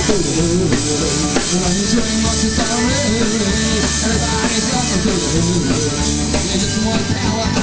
Everybody's got the food. You just want power.